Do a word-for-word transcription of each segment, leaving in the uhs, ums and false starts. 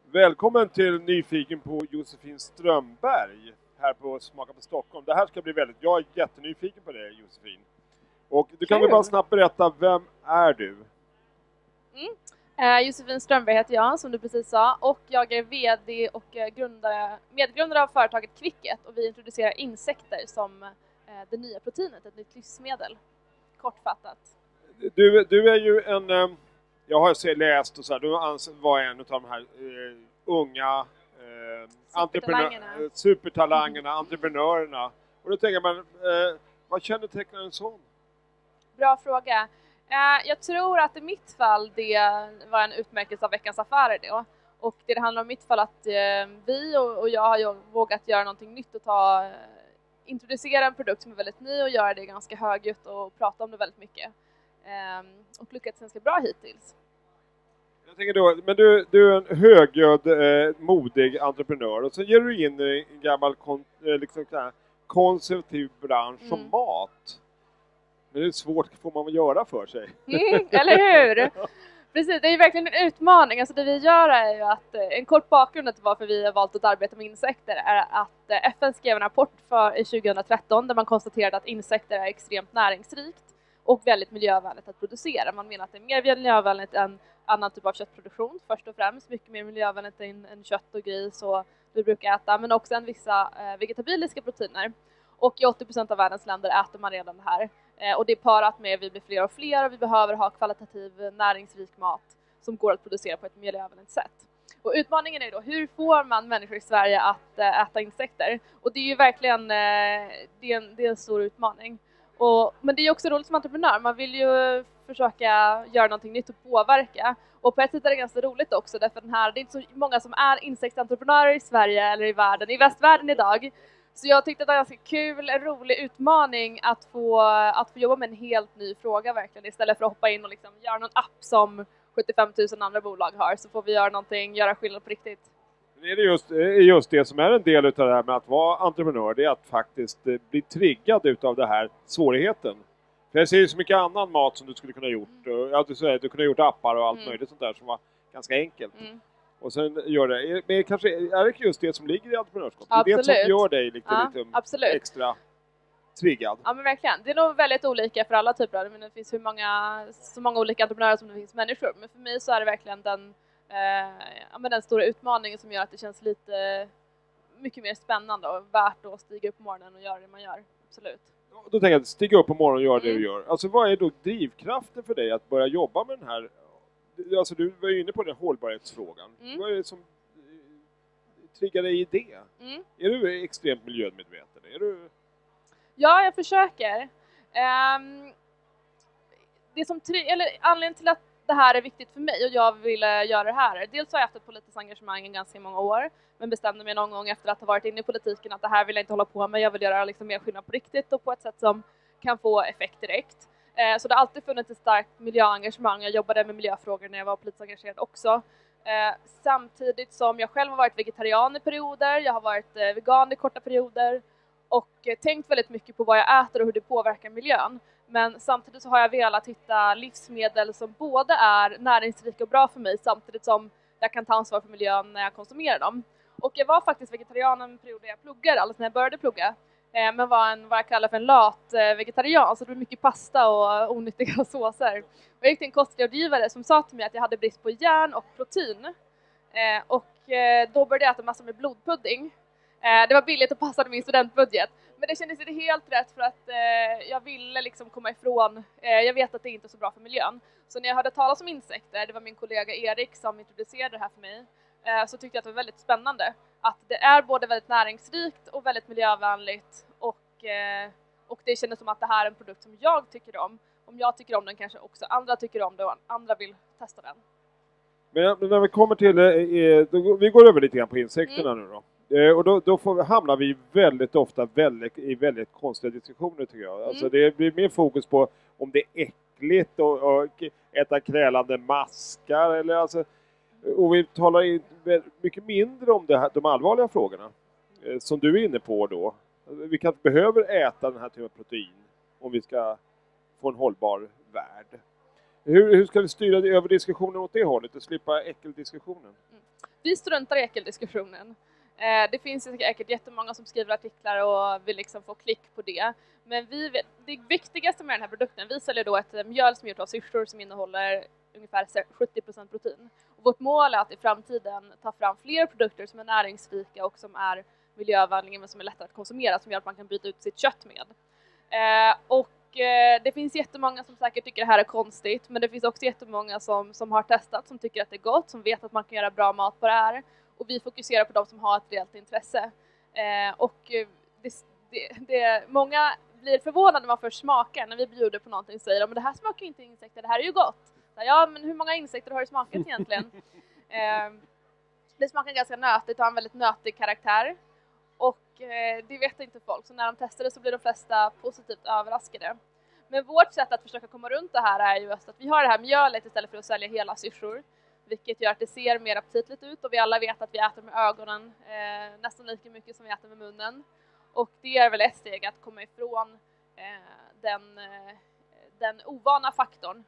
Välkommen till Nyfiken på Josefin Strömberg här på Smaka på Stockholm. Det här ska bli väldigt, jag är jättenyfiken på det, Josefin. Och du kan Kul. väl bara snabbt berätta, vem är du? Mm. Eh, Josefin Strömberg heter jag, som du precis sa, och jag är vd och eh, grundare, medgrundare av företaget Kvicket, och vi introducerar insekter som eh, det nya proteinet, ett nytt livsmedel, kortfattat. Du, du är ju en, eh, jag har sett, läst och så här, du var en av de här eh, unga eh, Supertalangerna. entreprenör, supertalangerna, entreprenörerna. Och då tänker man, eh, vad kännetecknar en sån? Bra fråga. Eh, jag tror att i mitt fall det var en utmärkelse av Veckans Affärer då. Och det, det handlar om mitt fall att eh, vi och, och jag har ju vågat göra någonting nytt och ta, eh, introducera en produkt som är väldigt ny och göra det ganska högljutt och prata om det väldigt mycket. Eh, och lyckats ganska bra hittills. Jag tänker då, men du, du är en högljudd, eh, modig entreprenör och så ger du in i en gammal kon, eh, liksom, här, konservativ bransch som Mm. mat. Men det är svårt, får man väl göra för sig. Mm, eller hur? Precis, det är ju verkligen en utmaning. Alltså det vi gör är ju att, en kort bakgrund till varför vi har valt att arbeta med insekter är att F N skrev en rapport för tjugohundratretton där man konstaterade att insekter är extremt näringsrikt och väldigt miljövänligt att producera. Man menar att det är mer miljövänligt än annan typ av köttproduktion, först och främst. Mycket mer miljövänligt än, än kött och gris och vi brukar äta, men också än vissa eh, vegetabiliska proteiner. Och i åttio procent av världens länder äter man redan det här. Eh, och det är parat med att vi blir fler och fler och vi behöver ha kvalitativ näringsrik mat som går att producera på ett miljövänligt sätt. Och utmaningen är då, hur får man människor i Sverige att äh, äta insekter? Och det är ju verkligen äh, det är en, det är en stor utmaning. Och, men det är ju också roligt som entreprenör. Man vill ju försöka göra någonting nytt och påverka. Och på ett sätt är det ganska roligt också. Därför den här, det är inte så många som är insektsentreprenörer i Sverige eller i världen, i västvärlden idag. Så jag tyckte att det var en ganska kul, en rolig utmaning att få, att få jobba med en helt ny fråga verkligen. Istället för att hoppa in och liksom göra någon app som sjuttiofem tusen andra bolag har, så får vi göra någonting, göra skillnad på riktigt. Det är just, just det som är en del av det här med att vara entreprenör, det är att faktiskt bli triggad utav det här svårigheten. För jag ser ju så mycket annan mat som du skulle kunna ha gjort. Mm. Ja, du, säger, du kunde ha gjort appar och allt mm. möjligt sånt där som var ganska enkelt. Mm. Och sen gör det, men kanske är det just det som ligger i entreprenörskap? Absolut. Det är det som gör dig lite, ja, lite extra triggad. Ja, men verkligen. Det är nog väldigt olika för alla typer av, men det finns hur många, så många olika entreprenörer som det finns människor. Men för mig så är det verkligen den, eh, ja, men den stora utmaningen som gör att det känns lite mycket mer spännande och värt att stiga upp på morgonen och göra det man gör. Absolut. Då tänker jag att stiga upp på morgonen och göra mm. det du gör. Alltså vad är då drivkraften för dig att börja jobba med den här? Alltså du var ju inne på den hållbarhetsfrågan. Mm. Vad är det som triggar dig i det? Mm. Är du extremt miljömedveten? Är du... Ja, jag försöker. Um, det som tri- eller anledningen till att det här är viktigt för mig och jag vill uh, göra det här. Dels har jag haft ett politiskt engagemang i ganska många år. Men bestämde mig någon gång efter att ha varit inne i politiken att det här vill jag inte hålla på med. Jag vill göra liksom mer skillnad på riktigt och på ett sätt som kan få effekt direkt. Uh, så det har alltid funnits ett starkt miljöengagemang. Jag jobbade med miljöfrågor när jag var politiskt engagerad också. Uh, samtidigt som jag själv har varit vegetarian i perioder. Jag har varit uh, vegan i korta perioder. Och tänkt väldigt mycket på vad jag äter och hur det påverkar miljön. Men samtidigt så har jag velat hitta livsmedel som både är näringsrika och bra för mig samtidigt som jag kan ta ansvar för miljön när jag konsumerar dem. Och jag var faktiskt vegetarian en period där jag pluggade, alldeles när jag började plugga. Men var en, vad jag kallar för en lat vegetarian, så det var mycket pasta och onyttiga såser. Och jag gick till en kostrådgivare som sa till mig att jag hade brist på järn och protein. Och då började jag äta massor med blodpudding. Det var billigt och passade min studentbudget. Men det kändes inte helt rätt för att eh, jag ville liksom komma ifrån. Eh, jag vet att det inte är så bra för miljön. Så när jag hörde talas om insekter, det var min kollega Erik som introducerade det här för mig. Eh, så tyckte jag att det var väldigt spännande. Att det är både väldigt näringsrikt och väldigt miljövänligt. Och, eh, och det kändes som att det här är en produkt som jag tycker om. Om jag tycker om den kanske också andra tycker om den och andra vill testa den. Men när vi kommer till, eh, då, vi går över lite grann på insekterna mm. nu då. Eh, och då, då får, hamnar vi väldigt ofta väldigt, i väldigt konstiga diskussioner tycker jag. Mm. Alltså det blir mer fokus på om det är äckligt och, och äta krälande maskar. Eller alltså, och vi talar in mycket mindre om det här, de allvarliga frågorna eh, som du är inne på då. Vi kanske behöver äta den här typen av protein om vi ska få en hållbar värld. Hur, hur ska vi styra över diskussionen åt det hållet och slippa äckeldiskussionen? Mm. Vi struntar i äckeldiskussionen. Eh, det finns säkert jättemånga som skriver artiklar och vill liksom få klick på det. Men vi vet, det viktigaste med den här produkten, vi säljer då ett mjöl som är gjort av syrsor som innehåller ungefär sjuttio procent protein. Och vårt mål är att i framtiden ta fram fler produkter som är näringsrika och som är miljövänliga men som är lättare att konsumera, som gör att man kan byta ut sitt kött med. Eh, och eh, det finns jättemånga som säkert tycker det här är konstigt, men det finns också jättemånga som, som har testat, som tycker att det är gott, som vet att man kan göra bra mat på det här. Och vi fokuserar på de som har ett reellt intresse. Eh, och det, det, det, många blir förvånade när man först smakar, när vi bjuder på någonting och säger men det här smakar inte insekter, det här är ju gott. Så, ja, men hur många insekter har det smakat egentligen? eh, det smakar ganska nötigt och har en väldigt nötig karaktär. Och eh, det vet inte folk, så när de testar det så blir de flesta positivt överraskade. Men vårt sätt att försöka komma runt det här är ju just att vi har det här mjölet istället för att sälja hela syrsor. Vilket gör att det ser mer aptitligt ut och vi alla vet att vi äter med ögonen eh, nästan lika mycket som vi äter med munnen. Och det är väl ett steg att komma ifrån eh, den, eh, den ovana faktorn.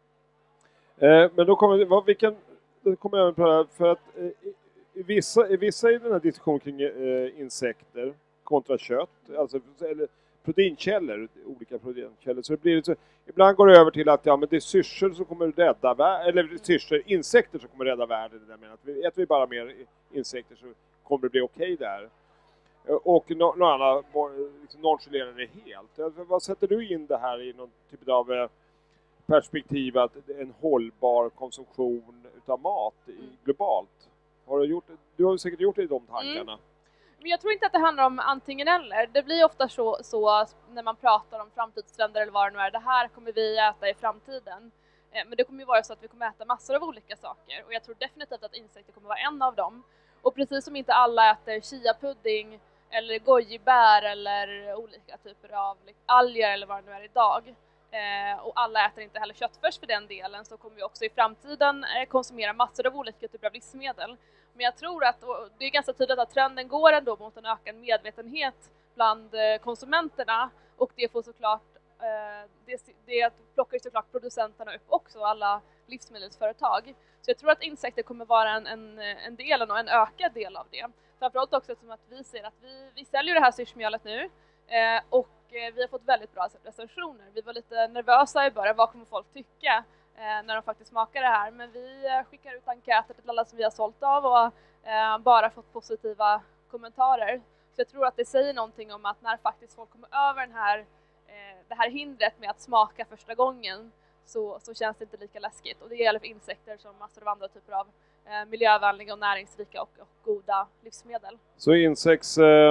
Eh, men då kommer vad, vilken, då kommer jag på det här, för att eh, i, vissa, i vissa i den här diskussionen kring eh, insekter kontra kött, alltså eller proteinkällor, olika proteinkällor, så det blir så, ibland går det över till att ja, men det är syrsor som kommer rädda världen, eller syrsor, insekter som kommer rädda världen. Det där med att vi, äter vi bara mer insekter så kommer det bli okej okay där. Och någon no, annan liksom nonchalerar det helt. Alltså, vad sätter du in det här i någon typ av eh, perspektiv att en hållbar konsumtion utav mat i, globalt? Har du gjort, du har säkert gjort det i de tankarna. Mm. Men jag tror inte att det handlar om antingen eller. Det blir ofta så, så när man pratar om framtidstrender eller vad det nu är. Det här kommer vi äta i framtiden. Eh, men det kommer ju vara så att vi kommer äta massor av olika saker. Och jag tror definitivt att insekter kommer vara en av dem. Och precis som inte alla äter chia-pudding eller gojibär eller olika typer av alger eller vad det nu är idag. Eh, och alla äter inte heller köttfärs för den delen, så kommer vi också i framtiden eh, konsumera massor av olika typer av livsmedel. Men jag tror att, och det är ganska tydligt att trenden går ändå mot en ökad medvetenhet bland eh, konsumenterna, och det får såklart eh, det, det plockar såklart producenterna upp också, alla livsmedelsföretag. Så jag tror att insekter kommer vara en, en, en del och en ökad del av det. Framförallt också eftersom att vi ser att vi, vi säljer det här syrsmjölet nu eh, och vi har fått väldigt bra recensioner. Vi var lite nervösa i början, vad kommer folk tycka eh, när de faktiskt smakar det här. Men vi eh, skickar ut enkäter till alla som vi har sålt av och eh, bara fått positiva kommentarer. Så jag tror att det säger någonting om att när faktiskt folk kommer över den här, eh, det här hindret med att smaka första gången, så, så känns det inte lika läskigt. Och det gäller för insekter som massor av andra typer av eh, miljövänliga och näringsrika och, och goda livsmedel. Så insekts... Eh...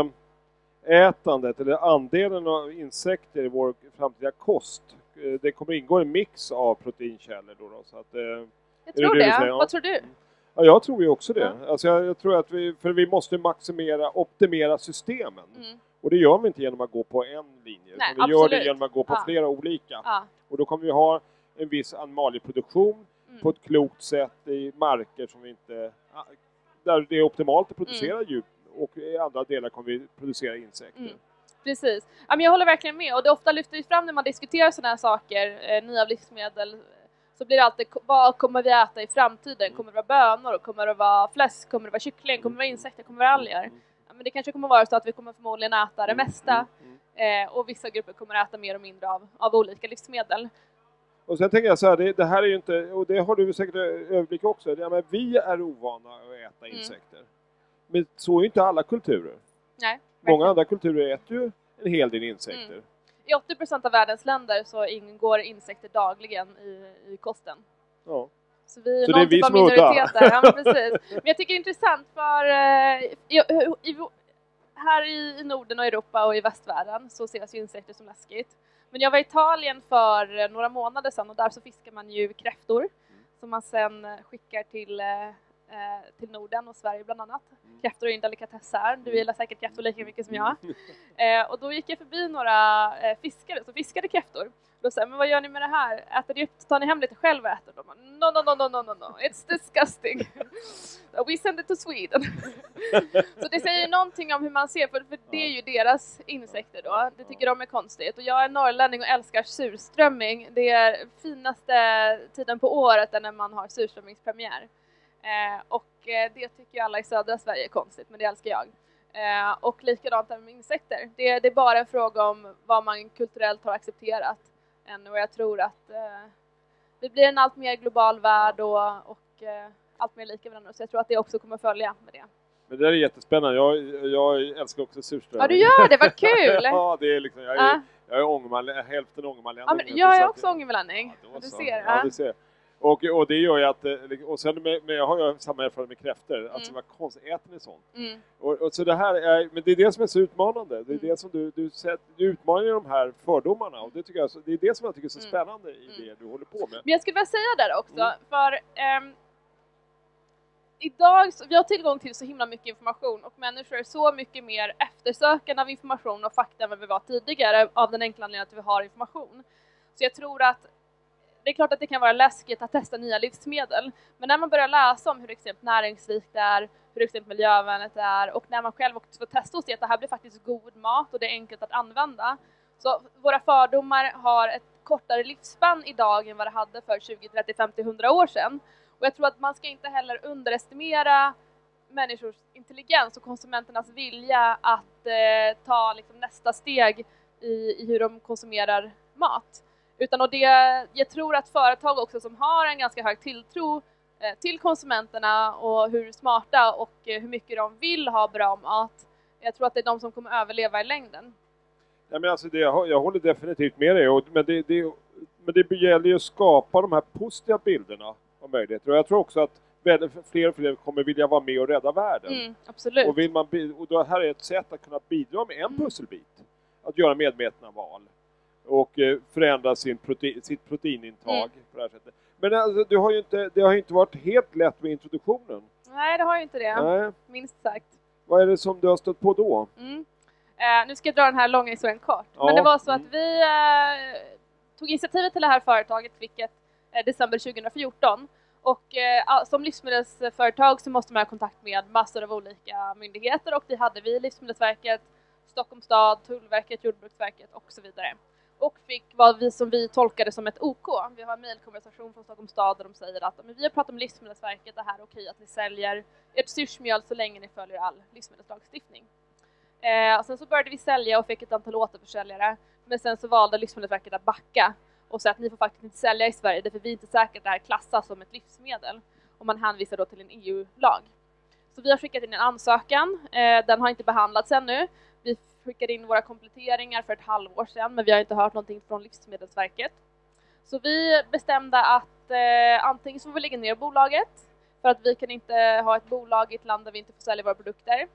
ätandet eller andelen av insekter i vår framtida kost, det kommer ingå en mix av proteinkällor då, då så att, jag tror det, det. Ja. Vad tror du? Ja, jag tror ju också det. Ja. Alltså jag, jag tror att vi, för vi måste maximera, optimera systemen. Mm. Och det gör vi inte genom att gå på en linje. Nej, vi absolut. gör det genom att gå på ja. flera olika. Ja. Och då kommer vi ha en viss animalieproduktion mm. på på ett klokt sätt i marker som vi inte, där det är optimalt att producera mm. djur. Och i andra delar kommer vi producera insekter. Mm. Precis. Ja, men jag håller verkligen med. Och det ofta lyfter vi fram när man diskuterar sådana här saker, eh, nya livsmedel. Så blir det alltid, vad kommer vi äta i framtiden? Kommer det vara bönor? Kommer det vara fläsk? Kommer det vara kyckling? Kommer det vara insekter? Kommer det vara alger? Ja, men det kanske kommer vara så att vi kommer förmodligen äta det mesta. Eh, och vissa grupper kommer äta mer och mindre av, av olika livsmedel. Och sen tänker jag så här, det, det här är ju inte, och det har du säkert överblick också. Ja, men vi är ovana att äta mm. insekter. Men så är ju inte alla kulturer. Nej, många andra kulturer äter ju en hel del insekter. Mm. I åttio procent av världens länder så ingår insekter dagligen i, i kosten. Ja. Så vi är så någon det är vi typ av som minoriteter. Ja, precis. Men jag tycker det är intressant för eh, i, i, här i, i Norden och Europa och i västvärlden så ses ju insekter som läskigt. Men jag var i Italien för några månader sedan och där så fiskar man ju kräftor mm. som man sen skickar till eh, till Norden och Sverige bland annat. Mm. Kräftor är en delikatess här. Du gillar säkert kräftor lika mycket som jag. eh, och då gick jag förbi några eh, fiskare som fiskade kräftor. Då sa jag, men vad gör ni med det här? Äter ni upp, tar ni hem lite själv och äter dem? No, no, no, no, no, no, no. It's disgusting. We send it to Sweden. Så det säger någonting om hur man ser på det, för det är ju deras insekter då. Det tycker de är konstigt. Och jag är norrlänning och älskar surströmming. Det är finaste tiden på året när man har surströmmingspremiär. Eh, och eh, det tycker alla i södra Sverige är konstigt, men det älskar jag. Eh, och likadant med insekter. Det, det är bara en fråga om vad man kulturellt har accepterat. Än, och jag tror att eh, det blir en allt mer global värld och, och eh, allt mer lika varandra. Så jag tror att det också kommer följa med det. Men det är jättespännande. Jag, jag älskar också surströmming. Ja, du gör det. Vad kul! Ja, det är liksom, jag är, ja. jag är ångermanlänning, hälften ångermanlänning. Ja, men jag är också ångermanlänning. Ja, du ser. Ja, du ser. Och, och det gör ju att, och sen med, med, jag har ju samma erfarenhet med kräftor, mm. alltså vad konstigt, äter ni sånt? Mm. Och, och så det här är, men det är det som är så utmanande, det är mm. det som du, du, du, du utmanar de här fördomarna, och det, tycker jag, det är det som jag tycker är så mm. spännande i det mm. du håller på med. Men jag skulle vilja säga där också, mm. för um, idag, vi har tillgång till så himla mycket information och människor är så mycket mer eftersökande av information och fakta än vad vi var tidigare, av den enkla anledningen att vi har information. Så jag tror att det är klart att det kan vara läskigt att testa nya livsmedel. Men när man börjar läsa om hur exempel näringsrikt det är, hur exempel miljövänligt det är, och när man själv också får testa och se att det här blir faktiskt god mat och det är enkelt att använda. Så våra fördomar har ett kortare livsspann idag än vad det hade för tjugo, trettio, femtio, hundra år sedan. Och jag tror att man ska inte heller underestimera människors intelligens och konsumenternas vilja att eh, ta liksom, nästa steg i, i hur de konsumerar mat. Utan och det, jag tror att företag också som har en ganska hög tilltro eh, till konsumenterna och hur smarta och eh, hur mycket de vill ha bra mat. Jag tror att det är de som kommer överleva i längden. Ja, men alltså det, jag, jag håller definitivt med dig. Och, men, det, det, men det gäller ju att skapa de här positiva bilderna av möjligheter. Och jag tror också att fler och fler kommer vilja vara med och rädda världen. Mm, absolut. Och, vill man, och då här är ett sätt att kunna bidra med en mm. pusselbit. Att göra medvetna val. Och eh, förändra sin protein, sitt proteinintag mm. på det här sättet. Men alltså, du har ju inte, det har ju inte varit helt lätt med introduktionen. Nej, det har ju inte det. Nej. Minst sagt. Vad är det som du har stött på då? Mm. Eh, nu ska jag dra den här långa historien kort. Ja. Men det var så mm. att vi eh, tog initiativet till det här företaget, vilket eh, december tjugo fjorton. Och eh, som livsmedelsföretag så måste man ha kontakt med massor av olika myndigheter. Och det hade vi, Livsmedelsverket, Stockholms stad, Tullverket, Jordbruksverket och så vidare. Och fick vad vi som vi tolkade som ett OK. Vi har en mejlkonversation från Stockholms stad där de säger att men vi har pratat med Livsmedelsverket, det här är okej att ni säljer ert syrsmjöl så länge ni följer all livsmedelslagstiftning. Eh, och sen så började vi sälja och fick ett antal återförsäljare. Men sen så valde Livsmedelsverket att backa och säga att ni får faktiskt inte sälja i Sverige därför vi är inte säkert att det här klassas som ett livsmedel. Och man hänvisar då till en E U-lag. Så vi har skickat in en ansökan. Eh, den har inte behandlats ännu. Vi skickade in våra kompletteringar för ett halvår sedan, men vi har inte hört någonting från Livsmedelsverket. Så vi bestämde att eh, antingen så får vi lägga ner bolaget, för att vi kan inte ha ett bolag i ett land där vi inte får sälja våra produkter.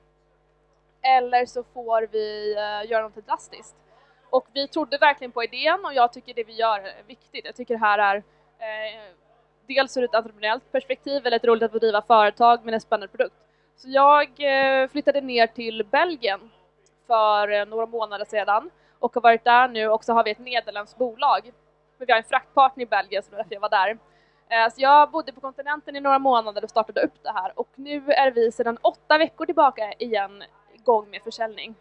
Eller så får vi eh, göra något drastiskt. Och vi trodde verkligen på idén och jag tycker det vi gör är viktigt. Jag tycker det här är eh, dels ur ett entreprenöriellt perspektiv väldigt roligt att bedriva företag med en spännande produkt. Så jag eh, flyttade ner till Belgien för några månader sedan och har varit där nu, och så har vi ett nederländskt bolag. Men vi har en fraktpartner i Belgien, så därför jag var där. Så jag bodde på kontinenten i några månader och startade upp det här. Och nu är vi sedan åtta veckor tillbaka igen igång med försäljning.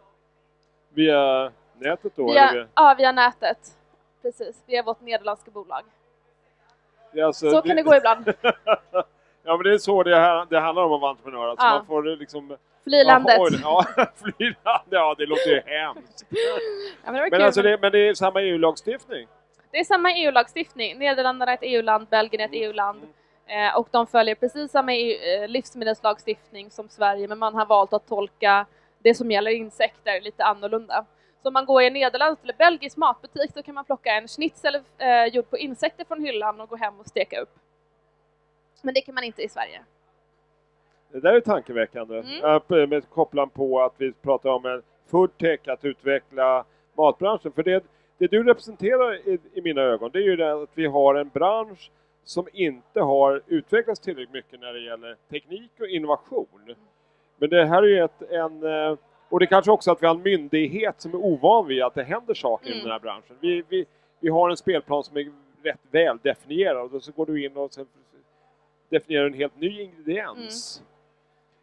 Via nätet då? Via, eller? Ja, via nätet. Precis, via vårt nederländska bolag. Alltså, så det... kan det gå ibland. Ja, men det är så det, här, det handlar om att vara entreprenör. Alltså ja. Man får liksom... Flylandet. Ja, flylandet. Ja, det låter ju hemskt. Ja, men det men, alltså det, men det är samma E U-lagstiftning? Det är samma E U-lagstiftning. Nederländerna är ett E U-land, Belgien är ett E U-land. Mm. Eh, och de följer precis samma E U, eh, livsmedelslagstiftning som Sverige. Men man har valt att tolka det som gäller insekter lite annorlunda. Så om man går i en nederländsk eller belgisk matbutik så kan man plocka en schnitzel eh, gjord på insekter från hyllan och gå hem och steka upp. Men det kan man inte i Sverige. Det där är tankeväckande. Mm. Med kopplan på att vi pratar om en foodtech, att utveckla matbranschen. För det, det du representerar i, i mina ögon, det är ju det att vi har en bransch som inte har utvecklats tillräckligt mycket när det gäller teknik och innovation. Men det här är ju ett, en... Och det kanske också att vi har en myndighet som är ovan vid att det händer saker mm. i den här branschen. Vi, vi, vi har en spelplan som är rätt väl definierad och då så går du in och sen definierar en helt ny ingrediens.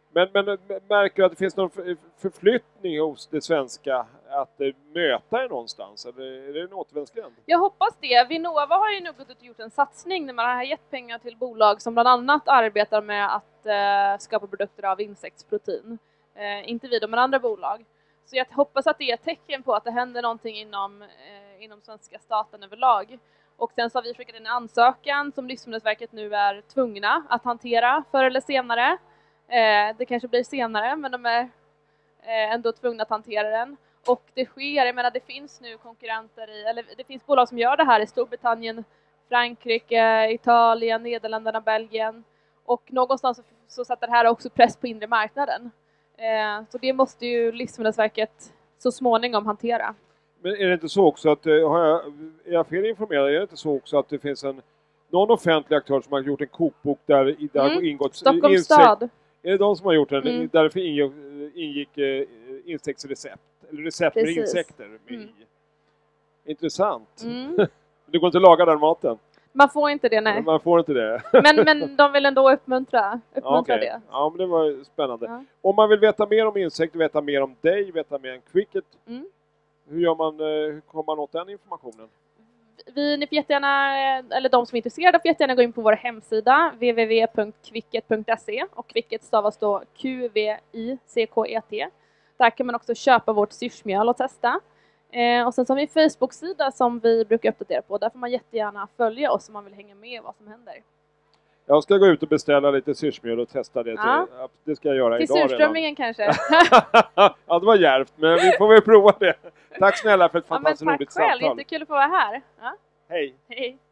Men, men märker du att det finns någon förflyttning hos det svenska att möta er någonstans? Eller är det en återvändsgränd? Jag hoppas det. Vinnova har ju nog gjort en satsning när man har gett pengar till bolag som bland annat arbetar med att uh, skapa produkter av insektsprotein. Uh, inte vi, men andra bolag. Så jag hoppas att det är ett tecken på att det händer någonting inom, uh, inom svenska staten överlag. Och sen så har vi skickat in en ansökan som Livsmedelsverket nu är tvungna att hantera förr eller senare. Eh, det kanske blir senare, men de är eh, ändå tvungna att hantera den. Och det sker, jag menar det finns nu konkurrenter i, eller det finns bolag som gör det här i Storbritannien, Frankrike, Italien, Nederländerna, Belgien. Och någonstans så, så sätter det här också press på inre marknaden. Eh, så det måste ju Livsmedelsverket så småningom hantera. Men är det inte så också att, har jag, är jag fel informerad, är det inte så också att det finns en någon offentlig aktör som har gjort en kokbok där det mm. har ingått Stockholms insekt, stad. Är det de som har gjort den? Mm. Därför ingick, ingick eh, insektsrecept. Eller recept Precis. med insekter. Med Mm. Intressant. Mm. Det går inte att laga den maten. Man får inte det, nej. Man får inte det. men, men de vill ändå uppmuntra, uppmuntra okay. det. Ja, men det var spännande. Ja. Om man vill veta mer om insekter, veta mer om dig, veta mer om Quicket. Mm. Hur gör man, hur kommer man åt den informationen? Vi, ni får jättegärna, eller de som är intresserade får jättegärna gå in på vår hemsida w w w punkt quicket punkt se och Quicket stavas då Q V I C K E T. Där kan man också köpa vårt syrsmjöl och testa. Eh, och sen så har vi en Facebook-sida som vi brukar uppdatera på. Där får man jättegärna följa oss om man vill hänga med vad som händer. Jag ska gå ut och beställa lite syrsmjöl och testa det. Ja. Till, det ska jag göra till idag redan. surströmmingen kanske. Ja, det var djärvt, men vi får väl prova det. Tack snälla för ett fantastiskt ja, roligt tack själv, samtal. jättekul att få vara här. Ja. Hej. Hej.